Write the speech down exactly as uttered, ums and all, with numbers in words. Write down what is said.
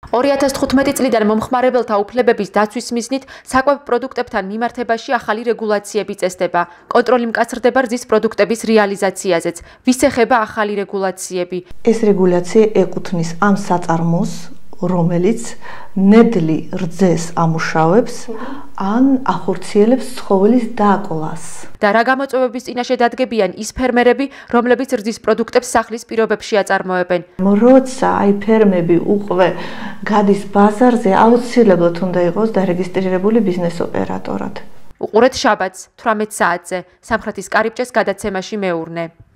ორი ათას თხუთმეტი წლიდან მომხმარებელთა უფლებების დაცვის მიზნით საკვებ პროდუქტებთან მიმართებაში ახალი რეგულაციები წესდება. კონტროლი მკაცრდება რძის პროდუქტების რეალიზაციაზეც. ვის ეხება ახალი რეგულაციები? ეს რეგულაცია ეკუთვნის ამ საწარმოს, რომელიც ნედლი რძეს ამუშავებს ან ახორციელებს ცხოველის დაკლას. და რა გამოწვევების წინაშე დადგებიან ის ფერმერები, რომლებიც რძის პროდუქტებს სახლის პირობებში აწარმოებენ. როცა აი ფერმები უკვე გადის ბაზარზე, აუცილებლად უნდა იყოს დარეგისტრირებული ბიზნეს ოპერატორად. უყურეთ შაბათს თვრამეტ საათზე სამხრეთის კარიბჭეს გადაცემაში მეურნე.